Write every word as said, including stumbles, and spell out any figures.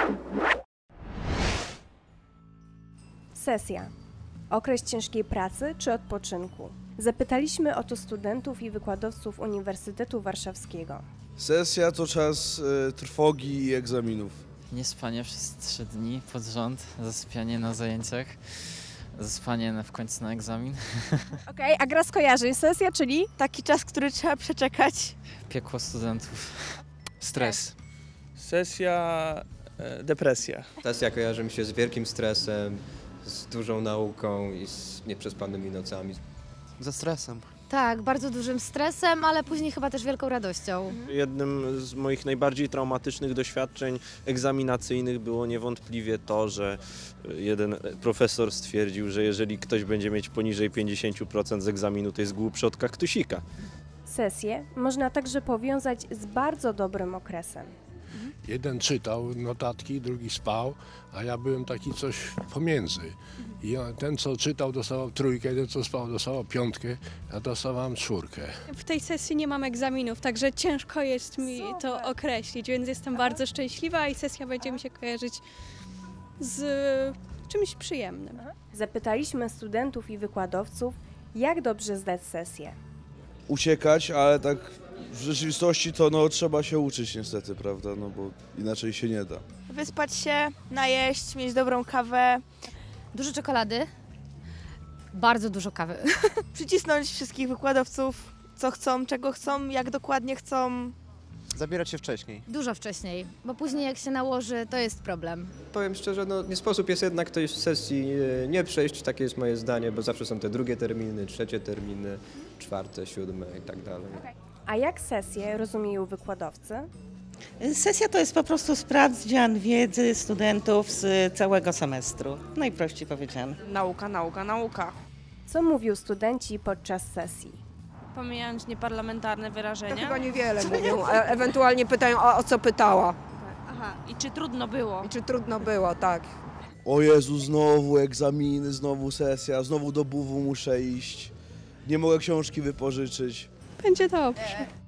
Sesja. Okres ciężkiej pracy czy odpoczynku? Zapytaliśmy o to studentów i wykładowców Uniwersytetu Warszawskiego. Sesja to czas y, trwogi i egzaminów. Niespanie przez trzy dni pod rząd, zasypianie na zajęciach, zaspanie na, w końcu na egzamin. Okej, okay, a gra skojarzeń. Sesja, czyli? Taki czas, który trzeba przeczekać. Piekło studentów. Stres. Sesja, e, depresja. Sesja kojarzy mi się z wielkim stresem, z dużą nauką i z nieprzespanymi nocami. Ze stresem. Tak, bardzo dużym stresem, ale później chyba też wielką radością. Jednym z moich najbardziej traumatycznych doświadczeń egzaminacyjnych było niewątpliwie to, że jeden profesor stwierdził, że jeżeli ktoś będzie mieć poniżej pięćdziesiąt procent z egzaminu, to jest głupszy od kaktusika. Sesję można także powiązać z bardzo dobrym okresem. Jeden czytał notatki, drugi spał, a ja byłem taki coś pomiędzy. I ten, co czytał, dostawał trójkę, ten, co spał, dostawał piątkę, a dostawałem czwórkę. W tej sesji nie mam egzaminów, także ciężko jest mi Super. to określić, więc jestem Aha. bardzo szczęśliwa i sesja będzie mi się kojarzyć z czymś przyjemnym. Aha. Zapytaliśmy studentów i wykładowców, jak dobrze zdać sesję. Uciekać, ale tak w rzeczywistości to no, trzeba się uczyć niestety, prawda, no bo inaczej się nie da. Wyspać się, najeść, mieć dobrą kawę. Dużo czekolady, bardzo dużo kawy. Przycisnąć wszystkich wykładowców, co chcą, czego chcą, jak dokładnie chcą. Zabierać się wcześniej. Dużo wcześniej, bo później jak się nałoży, to jest problem. Powiem szczerze, no nie sposób jest jednak tej sesji nie przejść, takie jest moje zdanie, bo zawsze są te drugie terminy, trzecie terminy, czwarte, siódme i tak dalej. A jak sesję rozumieją wykładowcy? Sesja to jest po prostu sprawdzian wiedzy studentów z całego semestru, najprościej powiedziane. Nauka, nauka, nauka. Co mówią studenci podczas sesji? Pomijając nieparlamentarne wyrażenia. To chyba niewiele mówią, a ewentualnie pytają o, o co pytała. Aha, i czy trudno było? I czy trudno było, tak. O Jezu, znowu egzaminy, znowu sesja, znowu do buwu muszę iść. Nie mogę książki wypożyczyć. Będzie dobrze.